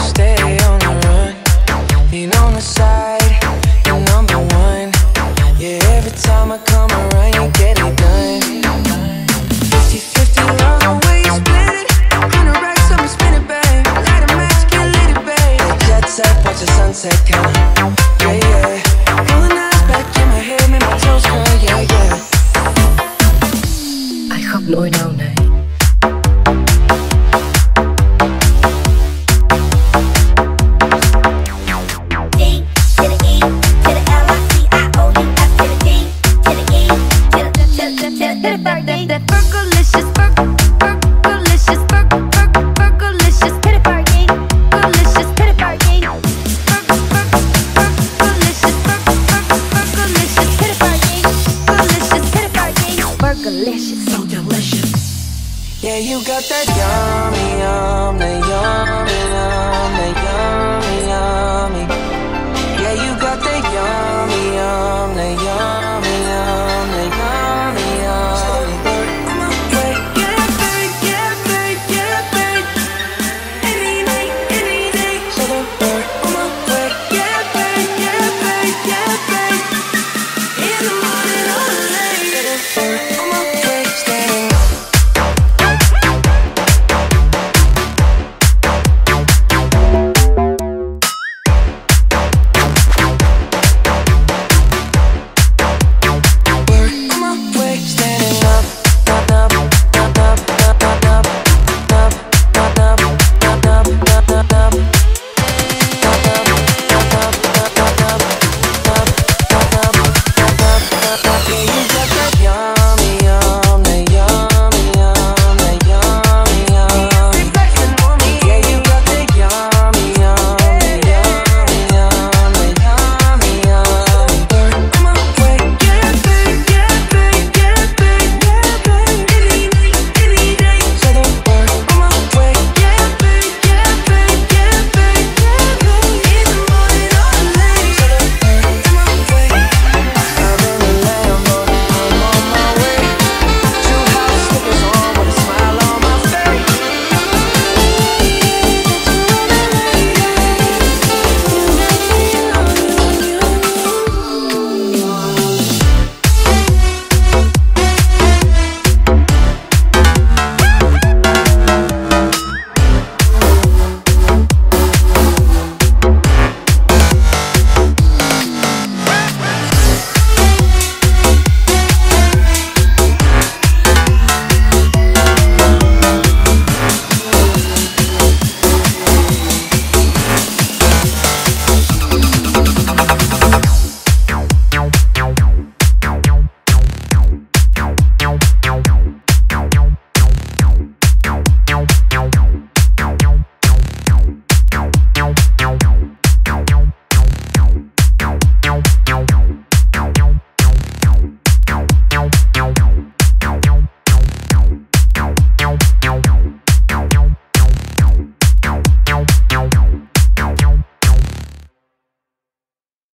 stay on the run. Ain't on the side, you're number one. Yeah, every time I come around, you get it done. 50-50, love the way you split it. 100 racks, I'ma spin it, babe. Light a match, get lit, it, babe. Jet set, watch the sunset, kinda. Yeah, yeah. All the nights back in my head, make my toes curl, yeah, yeah. Ai khóc nỗi đau này. Yeah, you got that